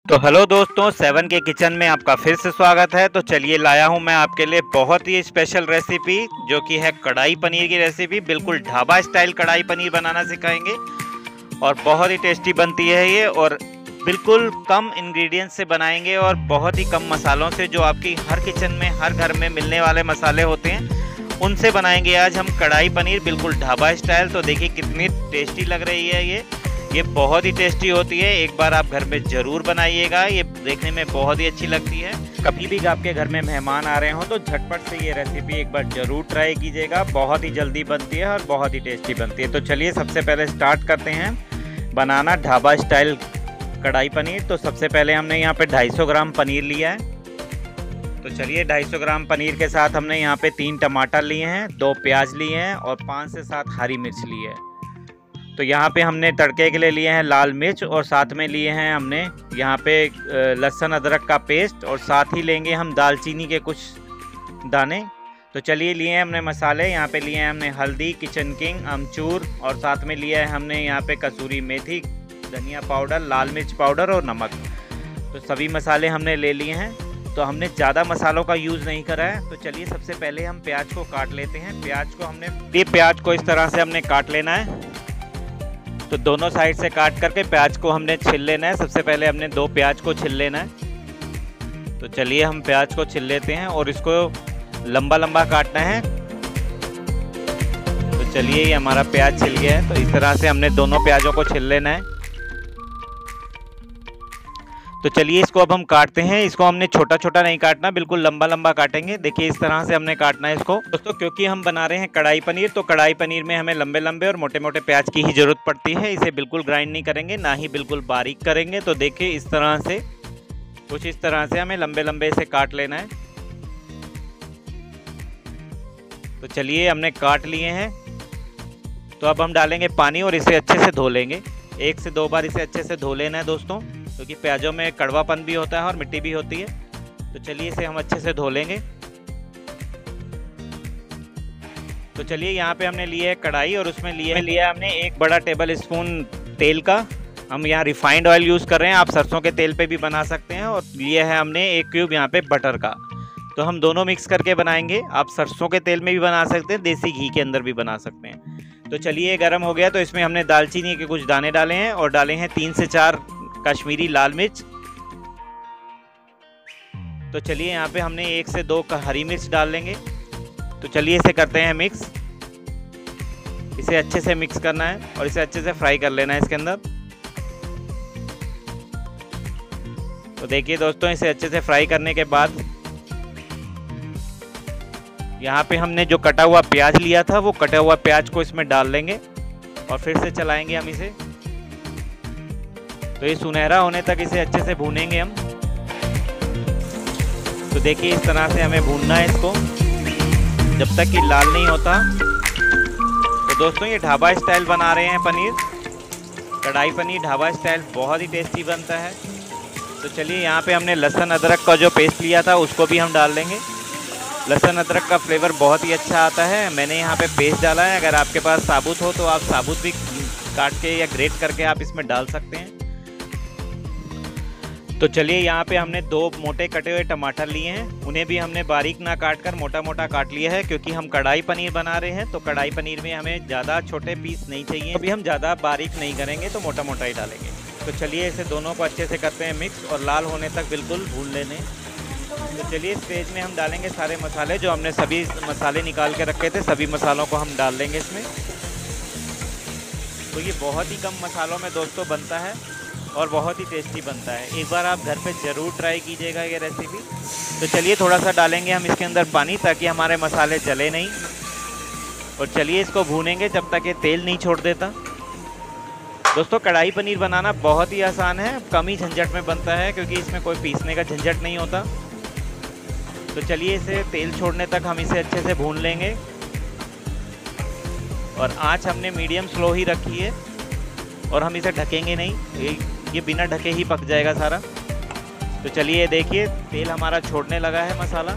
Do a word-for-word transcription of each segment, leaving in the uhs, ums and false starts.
तो हेलो दोस्तों, सेवन के किचन में आपका फिर से स्वागत है। तो चलिए लाया हूं मैं आपके लिए बहुत ही स्पेशल रेसिपी, जो कि है कढ़ाई पनीर की रेसिपी। बिल्कुल ढाबा स्टाइल कढ़ाई पनीर बनाना सिखाएंगे और बहुत ही टेस्टी बनती है ये। और बिल्कुल कम इंग्रेडिएंट्स से बनाएंगे और बहुत ही कम मसालों से, जो आपकी हर किचन में हर घर में मिलने वाले मसाले होते हैं उनसे बनाएंगे आज हम कढ़ाई पनीर, बिल्कुल ढाबा स्टाइल। तो देखिए कितनी टेस्टी लग रही है ये ये बहुत ही टेस्टी होती है। एक बार आप घर में ज़रूर बनाइएगा, ये देखने में बहुत ही अच्छी लगती है। कभी भी आपके घर में मेहमान आ रहे हो तो झटपट से ये रेसिपी एक बार ज़रूर ट्राई कीजिएगा। बहुत ही जल्दी बनती है और बहुत ही टेस्टी बनती है। तो चलिए सबसे पहले स्टार्ट करते हैं बनाना ढाबा स्टाइल कढ़ाई पनीर। तो सबसे पहले हमने यहाँ पे दो सौ पचास ग्राम पनीर लिया है। तो चलिए दो सौ ग्राम पनीर के साथ हमने यहाँ पे तीन टमाटर लिए हैं, दो प्याज लिए हैं और पाँच से सात हरी मिर्च ली है। तो यहाँ पे हमने तड़के के लिए लिए हैं लाल मिर्च और साथ में लिए हैं हमने यहाँ पे लहसुन अदरक का पेस्ट और साथ ही लेंगे हम दालचीनी के कुछ दाने। तो चलिए लिए हैं हमने मसाले, यहाँ पे लिए हैं हमने हल्दी, किचन किंग, अमचूर और साथ में लिया है हमने यहाँ पे कसूरी मेथी, धनिया पाउडर, लाल मिर्च पाउडर और नमक। तो सभी मसाले हमने ले लिए हैं। तो हमने ज़्यादा मसालों का यूज़ नहीं करा है। तो चलिए सबसे पहले हम प्याज को काट लेते हैं। प्याज को हमने ये प्याज को इस तरह से हमने काट लेना है। तो दोनों साइड से काट करके प्याज को हमने छिल लेना है। सबसे पहले हमने दो प्याज को छिल लेना है। तो चलिए हम प्याज को छिल लेते हैं और इसको लंबा लंबा काटना है। तो चलिए ये हमारा प्याज छिल गया है। तो इस तरह से हमने दोनों प्याजों को छिल लेना है। तो चलिए इसको अब हम काटते हैं। इसको हमने छोटा छोटा नहीं काटना, बिल्कुल लंबा लंबा काटेंगे। देखिए इस तरह से हमने काटना है इसको। दोस्तों क्योंकि हम बना रहे हैं कढ़ाई पनीर, तो कढ़ाई पनीर में हमें लंबे लंबे और मोटे मोटे प्याज की ही ज़रूरत पड़ती है। इसे बिल्कुल ग्राइंड नहीं करेंगे, ना ही बिल्कुल बारीक करेंगे। तो देखिए इस तरह से, कुछ इस तरह से हमें लंबे लंबे से काट लेना है। तो चलिए हमने काट लिए हैं। तो अब हम डालेंगे पानी और इसे अच्छे से धो लेंगे। एक से दो बार इसे अच्छे से धो लेना है दोस्तों, क्योंकि तो प्याजों में कड़वापन भी होता है और मिट्टी भी होती है। तो चलिए इसे हम अच्छे से धो लेंगे। तो चलिए यहाँ पे हमने लिए है कढ़ाई और उसमें लिए लिया हमने एक बड़ा टेबल स्पून तेल का। हम यहाँ रिफाइंड ऑयल यूज़ कर रहे हैं, आप सरसों के तेल पे भी बना सकते हैं। और लिए है हमने एक क्यूब यहाँ पे बटर का। तो हम दोनों मिक्स करके बनाएंगे। आप सरसों के तेल में भी बना सकते हैं, देसी घी के अंदर भी बना सकते हैं। तो चलिए गर्म हो गया। तो इसमें हमने दालचीनी के कुछ दाने डाले हैं और डाले हैं तीन से चार कश्मीरी लाल मिर्च। तो चलिए यहाँ पे हमने एक से दो हरी मिर्च डाल लेंगे। तो चलिए इसे करते हैं मिक्स। इसे अच्छे से मिक्स करना है और इसे अच्छे से फ्राई कर लेना है इसके अंदर। तो देखिए दोस्तों, इसे अच्छे से फ्राई करने के बाद यहाँ पे हमने जो कटा हुआ प्याज लिया था, वो कटा हुआ प्याज को इसमें डाल लेंगे और फिर से चलाएंगे हम इसे। तो ये सुनहरा होने तक इसे अच्छे से भूनेंगे हम। तो देखिए इस तरह से हमें भूनना है इसको जब तक कि लाल नहीं होता। तो दोस्तों ये ढाबा स्टाइल बना रहे हैं पनीर, कढ़ाई पनीर ढाबा स्टाइल, बहुत ही टेस्टी बनता है। तो चलिए यहाँ पे हमने लहसुन अदरक का जो पेस्ट लिया था उसको भी हम डाल देंगे। लहसुन अदरक का फ्लेवर बहुत ही अच्छा आता है। मैंने यहाँ पे पेस्ट डाला है, अगर आपके पास साबुत हो तो आप साबुत भी काट के या ग्रेट करके आप इसमें डाल सकते हैं। तो चलिए यहाँ पे हमने दो मोटे कटे हुए टमाटर लिए हैं, उन्हें भी हमने बारीक ना काट कर मोटा मोटा काट लिया है, क्योंकि हम कढ़ाई पनीर बना रहे हैं। तो कढ़ाई पनीर में हमें ज़्यादा छोटे पीस नहीं चाहिए, अभी हम ज़्यादा बारीक नहीं करेंगे, तो मोटा मोटा ही डालेंगे। तो चलिए इसे दोनों को अच्छे से करते हैं मिक्स और लाल होने तक बिल्कुल भून लेने। तो चलिए इस स्टेज में हम डालेंगे सारे मसाले, जो हमने सभी मसाले निकाल के रखे थे, सभी मसालों को हम डाल देंगे इसमें। तो ये बहुत ही कम मसालों में दोस्तों बनता है और बहुत ही टेस्टी बनता है। एक बार आप घर पे ज़रूर ट्राई कीजिएगा ये रेसिपी। तो चलिए थोड़ा सा डालेंगे हम इसके अंदर पानी, ताकि हमारे मसाले जले नहीं। और चलिए इसको भूनेंगे जब तक ये तेल नहीं छोड़ देता। दोस्तों कढ़ाई पनीर बनाना बहुत ही आसान है, कम ही झंझट में बनता है, क्योंकि इसमें कोई पीसने का झंझट नहीं होता। तो चलिए इसे तेल छोड़ने तक हम इसे अच्छे से भून लेंगे। और आँच हमने मीडियम स्लो ही रखी है और हम इसे ढकेंगे नहीं, ये, ये बिना ढके ही पक जाएगा सारा। तो चलिए देखिए तेल हमारा छोड़ने लगा है मसाला।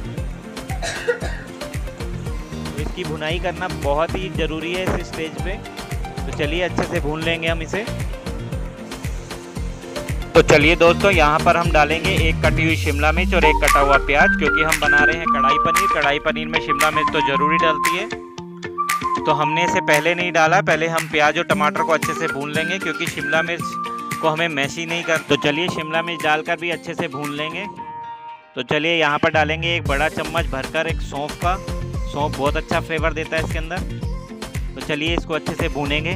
तो इसकी भुनाई करना बहुत ही ज़रूरी है इस स्टेज पे। तो चलिए अच्छे से भून लेंगे हम इसे। तो चलिए दोस्तों, यहाँ पर हम डालेंगे एक कटी हुई शिमला मिर्च और एक कटा हुआ प्याज, क्योंकि हम बना रहे हैं कढ़ाई पनीर। कढ़ाई पनीर में शिमला मिर्च तो ज़रूरी डलती है, तो हमने इसे पहले नहीं डाला। पहले हम प्याज और टमाटर को अच्छे से भून लेंगे, क्योंकि शिमला मिर्च को हमें मैशी नहीं कर। तो चलिए चलिए मिर्च डालकर भी अच्छे से भून लेंगे। तो चलिए यहाँ पर डालेंगे एक बड़ा चम्मच भरकर एक सौंफ का। सौंफ बहुत अच्छा फ्लेवर देता है इसके अंदर। तो चलिए इसको अच्छे से भूनेंगे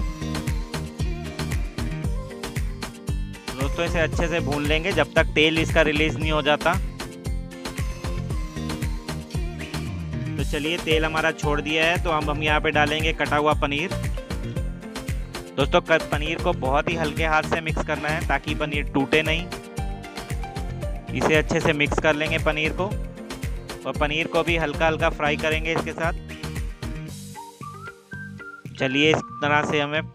दोस्तों। इसे अच्छे से भून लेंगे जब तक तेल इसका रिलीज नहीं हो जाता। तो चलिए तेल हमारा छोड़ दिया है, तो हम हम यहाँ पे डालेंगे कटा हुआ पनीर। दोस्तों पनीर को बहुत ही हल्के हाथ से मिक्स करना है ताकि पनीर टूटे नहीं। इसे अच्छे से मिक्स कर लेंगे पनीर को, और पनीर को भी हल्का हल्का फ्राई करेंगे इसके साथ। चलिए इस तरह से हमें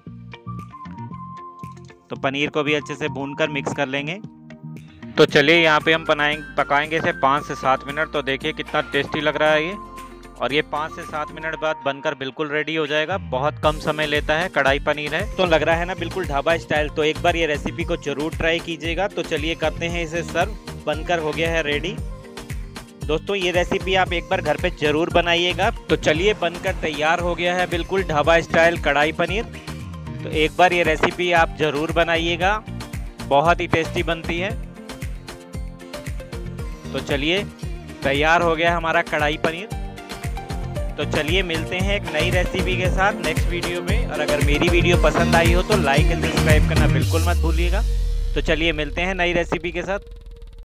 तो पनीर को भी अच्छे से भूनकर मिक्स कर लेंगे। तो चलिए यहाँ पे हम बनाएंगे पकाएंगे इसे पाँच से सात मिनट। तो देखिए कितना टेस्टी लग रहा है ये, और ये पाँच से सात मिनट बाद बनकर बिल्कुल रेडी हो जाएगा। बहुत कम समय लेता है, कढ़ाई पनीर है तो लग रहा है ना बिल्कुल ढाबा स्टाइल। तो एक बार ये रेसिपी को जरूर ट्राई कीजिएगा। तो चलिए करते हैं इसे सर्व। बनकर हो गया है रेडी। दोस्तों ये रेसिपी आप एक बार घर पे जरूर बनाइएगा। तो चलिए बनकर तैयार हो गया है बिल्कुल ढाबा स्टाइल कढ़ाई पनीर। तो एक बार ये रेसिपी आप जरूर बनाइएगा, बहुत ही टेस्टी बनती है। तो चलिए तैयार हो गया हमारा कढ़ाई पनीर। तो चलिए मिलते हैं एक नई रेसिपी के साथ नेक्स्ट वीडियो में। और अगर मेरी वीडियो पसंद आई हो तो लाइक एंड सब्सक्राइब करना बिल्कुल मत भूलिएगा। तो चलिए मिलते हैं नई रेसिपी के साथ।